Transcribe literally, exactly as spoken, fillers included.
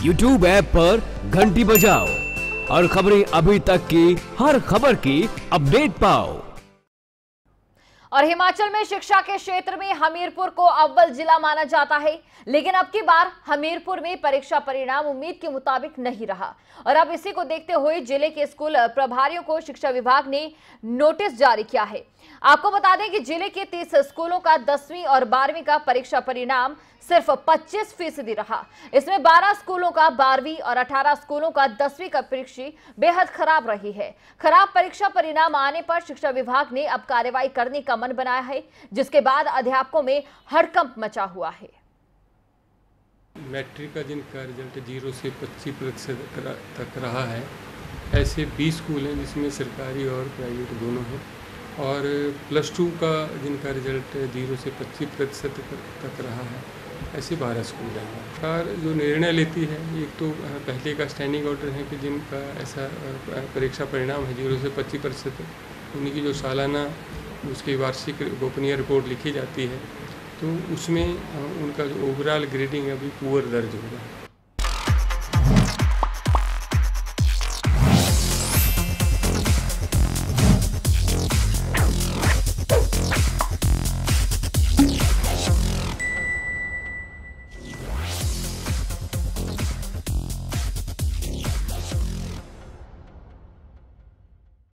YouTube app पर घंटी बजाओ और खबरें अभी तक की हर खबर की अपडेट पाओ। और हिमाचल में शिक्षा के क्षेत्र में हमीरपुर को अव्वल जिला माना जाता है, लेकिन अब की बार हमीरपुर में परीक्षा परिणाम उम्मीद के मुताबिक नहीं रहा और अब इसी को देखते हुए जिले के स्कूल प्रभारियों को शिक्षा विभाग ने नोटिस जारी किया है। आपको बता दें कि जिले के तीस स्कूलों का दसवीं और बारहवीं का परीक्षा परिणाम सिर्फ पच्चीस फीसदी रहा। इसमें बारह स्कूलों का बारहवीं और अठारह स्कूलों का दसवीं का परीक्षा बेहद खराब रही है। खराब परीक्षा परिणाम आने पर शिक्षा विभाग ने अब कार्रवाई करने का मन बनाया है, जिसके बाद अध्यापकों में हड़कंप मचा हुआ है। मैट्रिक का जिनका रिजल्ट जीरो से पच्चीस प्रतिशत तक रहा है, ऐसे बीस स्कूल हैं जिसमें सरकारी और प्राइवेट दोनों हैं, और प्लस टू का जिनका रिजल्ट जीरो से पच्चीस प्रतिशत तक रहा है, ऐसे बारह स्कूल हैं। सरकार जो निर्णय लेती है, एक तो पहले का स्टैंडिंग ऑर्डर है कि जिनका ऐसा परीक्षा परिणाम है जीरो से पच्चीस प्रतिशत, उन्हीं की जो सालाना उसकी वार्षिक गोपनीय रिपोर्ट लिखी जाती है, तो उसमें उनका जो ओवरऑल ग्रेडिंग है अभी पुअर दर्ज होगा।